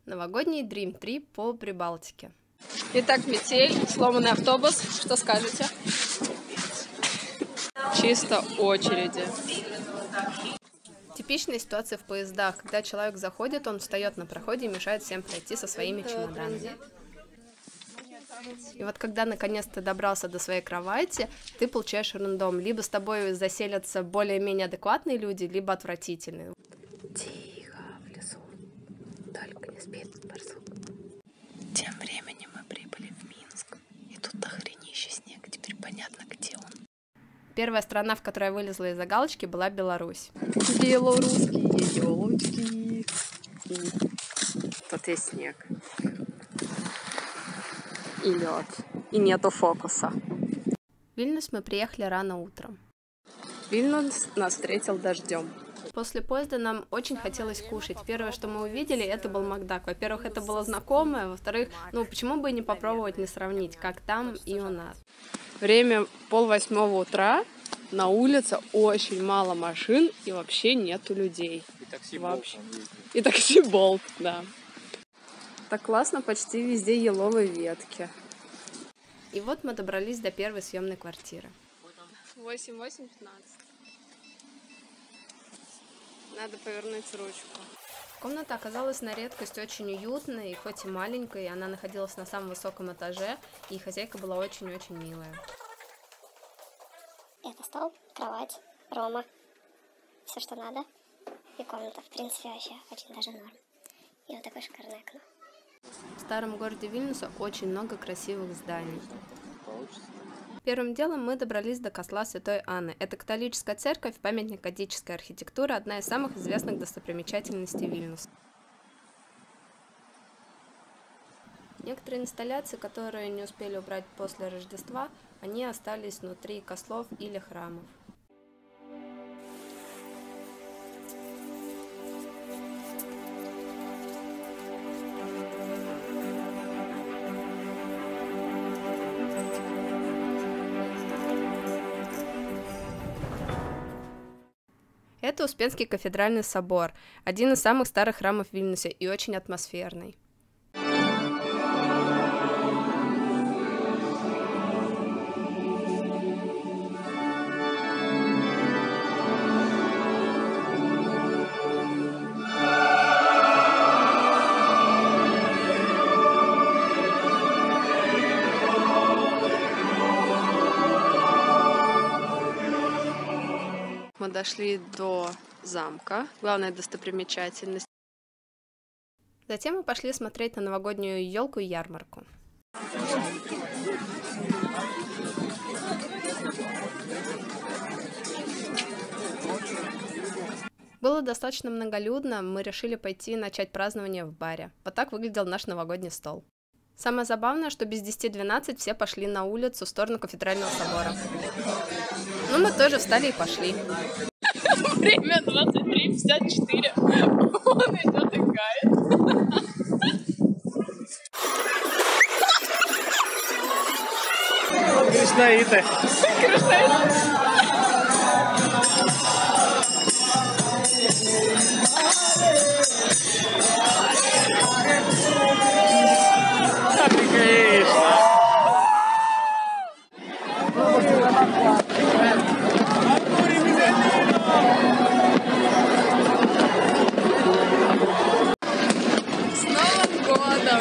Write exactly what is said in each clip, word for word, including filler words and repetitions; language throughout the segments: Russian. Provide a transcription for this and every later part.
Новогодний Dream Trip по Прибалтике. Итак, метель, сломанный автобус. Что скажете? Чисто очереди. Типичная ситуация в поездах, когда человек заходит, он встает на проходе и мешает всем пройти со своими чемоданами. И вот когда наконец ты добрался до своей кровати, ты получаешь рандом. Либо с тобой заселятся более-менее адекватные люди, либо отвратительные. Тихо в лесу, только не спит барсук. Тем временем мы прибыли в Минск, и тут дохренище снег, теперь понятно, где он. Первая страна, в которой я вылезла из-за галочки, была Беларусь. Белорусские елочки. Тут есть снег. И лед. И нету фокуса. В Вильнюс мы приехали рано утром. Вильнюс нас встретил дождем. После поезда нам очень хотелось кушать. Первое, что мы увидели, это был Макдак. Во-первых, это было знакомое. Во-вторых, ну почему бы не попробовать, не сравнить, как там и у нас. Время полвосьмого утра. На улице очень мало машин и вообще нету людей. И такси вообще. Болт. И такси Болт, да. Так классно, почти везде еловые ветки. И вот мы добрались до первой съемной квартиры. восемь восемь пятнадцать. Надо повернуть ручку. Комната оказалась на редкость очень уютной, хоть и маленькой, она находилась на самом высоком этаже, и хозяйка была очень-очень милая. Это стол, кровать, Рома, все, что надо. И комната, в принципе, вообще очень даже норм. И вот такое шикарное окно. В старом городе Вильнюса очень много красивых зданий. Первым делом мы добрались до костла Святой Анны. Это католическая церковь, памятник готической архитектуры, одна из самых известных достопримечательностей Вильнюса. Некоторые инсталляции, которые не успели убрать после Рождества, они остались внутри кослов или храмов. Это Успенский кафедральный собор, один из самых старых храмов в Вильнюсе и очень атмосферный. Мы дошли до замка, главная достопримечательность. Затем мы пошли смотреть на новогоднюю елку и ярмарку. Было достаточно многолюдно, мы решили пойти начать празднование в баре. Вот так выглядел наш новогодний стол. Самое забавное, что без десяти двенадцать все пошли на улицу в сторону кафедрального собора. Ну, мы тоже встали и пошли. Время двадцать три пятьдесят четыре. Он идет и гает. Кришнаиты. Кришнаиты. С Новым годом!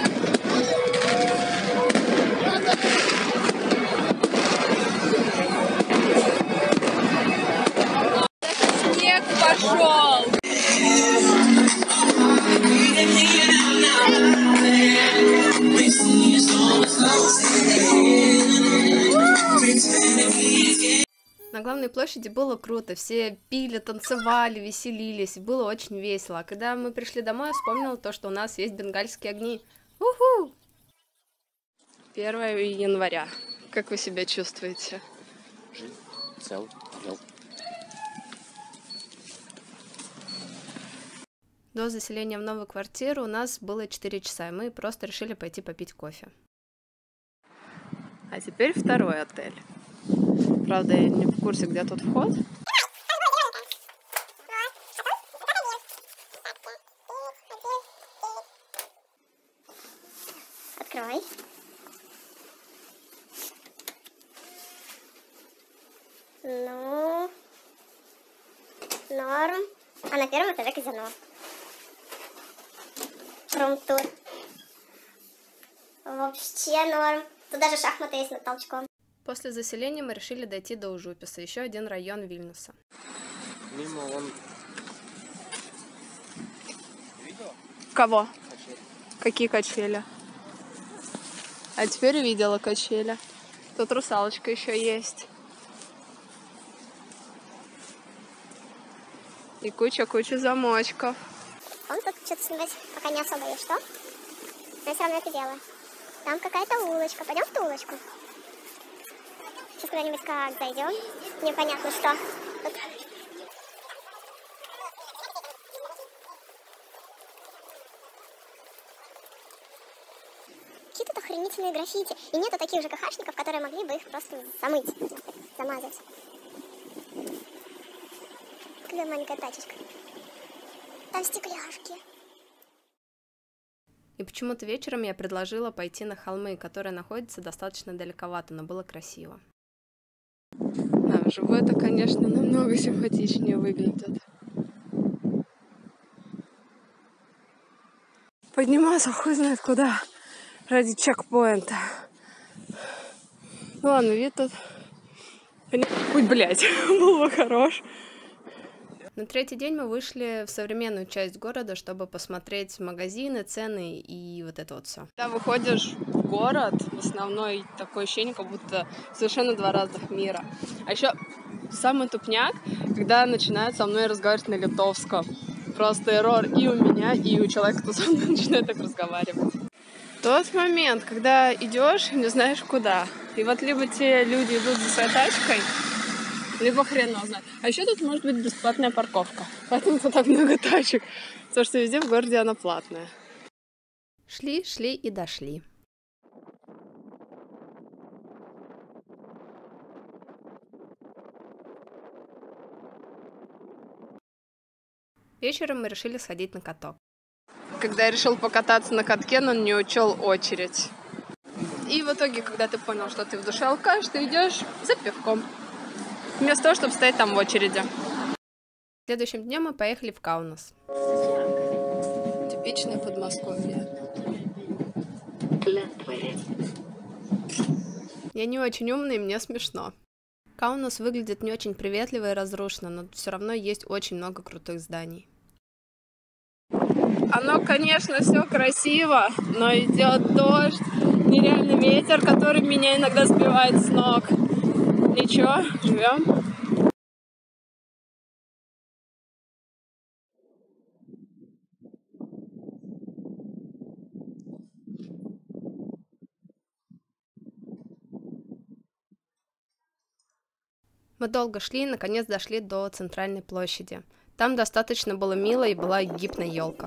Снег пошел! На главной площади было круто, все пили, танцевали, веселились, было очень весело. А когда мы пришли домой, я вспомнила то, что у нас есть бенгальские огни. Уху! первого января. Как вы себя чувствуете? Жив, цел, ел. До заселения в новую квартиру у нас было четыре часа, и мы просто решили пойти попить кофе. А теперь второй отель. Правда, я не в курсе, где тут вход. Открой. Ну, норм. А на первом этаже казино. Рум-тур. Вообще норм. Тут даже шахматы есть над толчком. После заселения мы решили дойти до Ужуписа, еще один район Вильнюса. Мимо он... Видела? Кого? Качели. Какие качели? А теперь увидела качели. Тут русалочка еще есть. И куча-куча замочков. Он тут что-то снимать пока не особо есть, что? Но я все равно это делаю. Там какая-то улочка. Пойдем в ту улочку? Сейчас куда-нибудь как зайдем. Непонятно что. Тут... Какие тут охренительные граффити. И нету таких же ЖКХшников, которые могли бы их просто замыть, замазать. Какая маленькая тачечка. Там стекляшки. И почему-то вечером я предложила пойти на холмы, которые находятся достаточно далековато, но было красиво. Да, вживую это, конечно, намного симпатичнее выглядит. Подниматься хуй знает куда, ради чекпоинта. Ну ладно, вид тут... Ой, блядь, был бы хорош. На третий день мы вышли в современную часть города, чтобы посмотреть магазины, цены и вот это вот все. Когда выходишь в город, в основной такое ощущение, как будто совершенно два разных мира. А еще самый тупняк, когда начинают со мной разговаривать на литовском. Просто эррор и у меня, и у человека, кто со мной начинает так разговаривать. Тот момент, когда идешь и не знаешь куда. И вот либо те люди идут за своей тачкой, либо хрен его знает. А еще тут может быть бесплатная парковка. Поэтому тут так много тачек. Потому что везде в городе она платная. Шли, шли и дошли. Вечером мы решили сходить на каток. Когда я решил покататься на катке, но не учел очередь. И в итоге, когда ты понял, что ты в душе алкаш, ты идешь за пивком. Вместо того, чтобы стоять там в очереди. Следующим днем мы поехали в Каунас. Типичное Подмосковье. Я не очень умный, и мне смешно. Каунас выглядит не очень приветливо и разрушенно, но все равно есть очень много крутых зданий. Оно, конечно, все красиво, но идет дождь, нереальный ветер, который меня иногда сбивает с ног. Ничего, живем. Мы долго шли и наконец дошли до центральной площади. Там достаточно было мило и была гибная елка.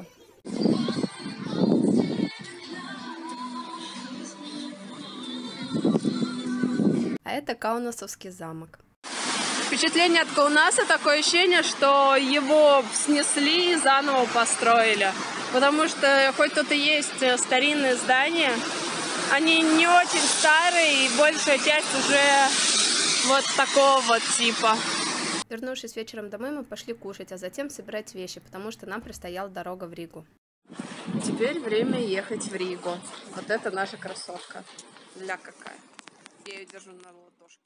А это Каунасовский замок. Впечатление от Каунаса такое ощущение, что его снесли и заново построили. Потому что хоть тут и есть старинные здания, они не очень старые, и большая часть уже вот такого вот типа. Вернувшись вечером домой, мы пошли кушать, а затем собирать вещи, потому что нам предстояла дорога в Ригу. Теперь время ехать в Ригу. Вот это наша кроссовка. Ля какая. Я ее держу на ладошке.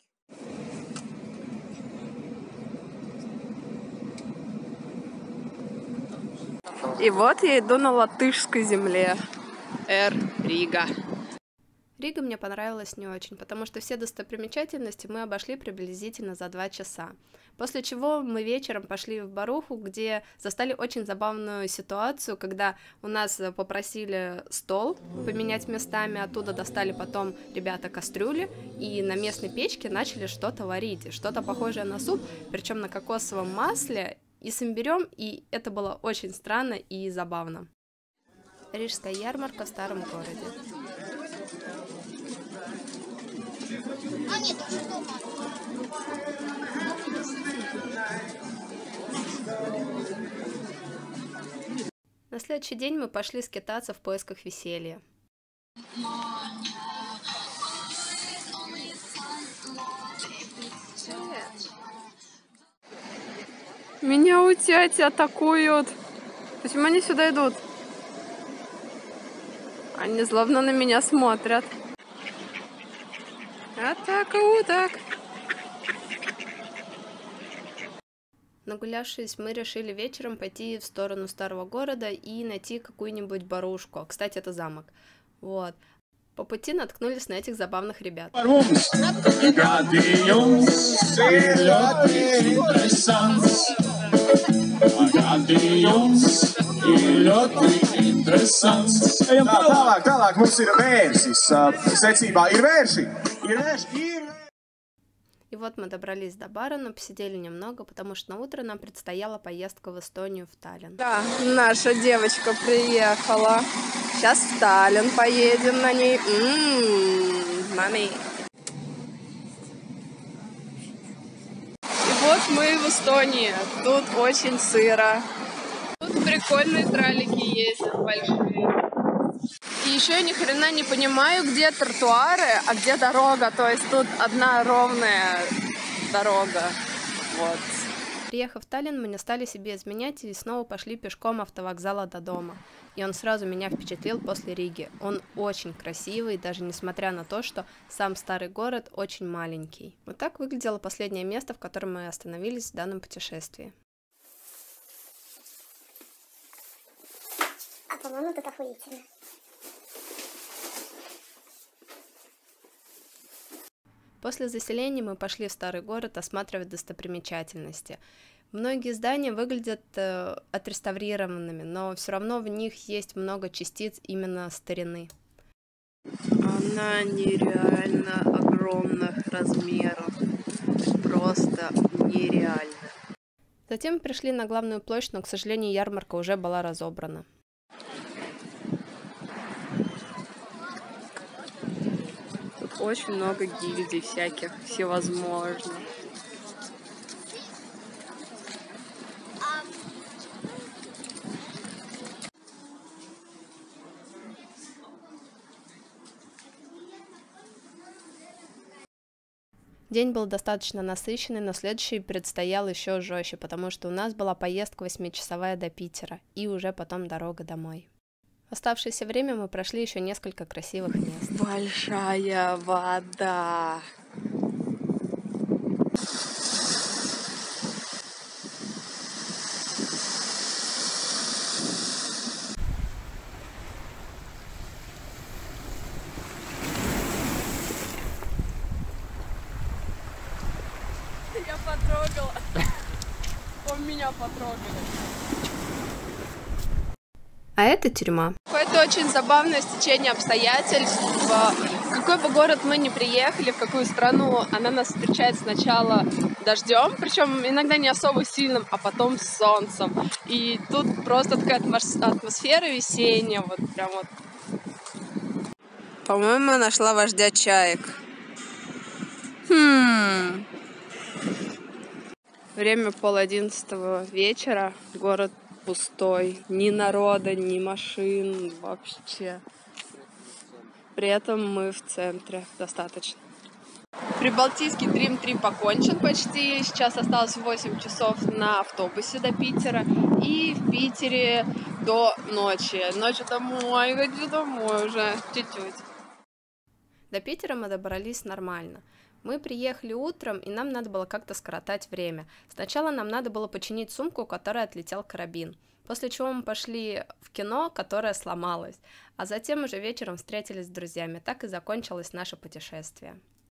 И вот я иду на латышской земле. Эр Рига. Рига мне понравилась не очень, потому что все достопримечательности мы обошли приблизительно за два часа. После чего мы вечером пошли в Баруху, где застали очень забавную ситуацию, когда у нас попросили стол поменять местами, оттуда достали потом ребята кастрюли и на местной печке начали что-то варить, что-то похожее на суп, причем на кокосовом масле и с имбирем, и это было очень странно и забавно. Рижская ярмарка в старом городе. На следующий день мы пошли скитаться в поисках веселья. Меня у тети атакуют. Почему они сюда идут? Они злобно на меня смотрят. Атака уток. Нагулявшись, мы решили вечером пойти в сторону старого города и найти какую-нибудь барушку. Кстати, это замок. Вот. По пути наткнулись на этих забавных ребят. Tālāk, tālāk mums ir vērsis. Secībā ir vērši. Ir vērši, ir vērši. И вот мы добрались до бара, но посидели немного, потому что на утро нам предстояла поездка в Эстонию, в Таллин. Да, наша девочка приехала. Сейчас в Таллин поедем на ней. М-м-м, мами. И вот мы в Эстонии. Тут очень сыро. Тут прикольные тралики ездят большие. И еще я ни хрена не понимаю, где тротуары, а где дорога. То есть тут одна ровная дорога. Вот. Приехав в Таллин, мы не стали себе изменять и снова пошли пешком автовокзала до дома. И он сразу меня впечатлил после Риги. Он очень красивый, даже несмотря на то, что сам старый город очень маленький. Вот так выглядело последнее место, в котором мы остановились в данном путешествии. А по-моему, тут охуительно. После заселения мы пошли в старый город осматривать достопримечательности. Многие здания выглядят э, отреставрированными, но все равно в них есть много частиц именно старины. Она нереально огромных размеров. Просто нереально. Затем пришли на главную площадь, но, к сожалению, ярмарка уже была разобрана. Очень много гильдий всяких, всевозможных. День был достаточно насыщенный, но следующий предстоял еще жестче, потому что у нас была поездка восьмичасовая до Питера и уже потом дорога домой. В оставшееся время мы прошли еще несколько красивых мест. Большая вода. Я потрогала. Он меня потрогали. А это тюрьма. Какое-то очень забавное стечение обстоятельств. В какой бы город мы ни приехали, в какую страну, она нас встречает сначала дождем, причем иногда не особо сильным, а потом с солнцем. И тут просто такая атмосфера весенняя, вот прям вот. По-моему, я нашла вождя чаек. Хм. Время пол одиннадцатого вечера, город пустой, ни народа, ни машин вообще. При этом мы в центре достаточно. Прибалтийский Дрим три покончен почти. Сейчас осталось восемь часов на автобусе до Питера. И в Питере до ночи. Ночью домой, хочу домой уже чуть-чуть. До Питера мы добрались нормально. Мы приехали утром, и нам надо было как-то скоротать время. Сначала нам надо было починить сумку, у которой отлетел карабин. После чего мы пошли в кино, которое сломалось. А затем уже вечером встретились с друзьями. Так и закончилось наше путешествие.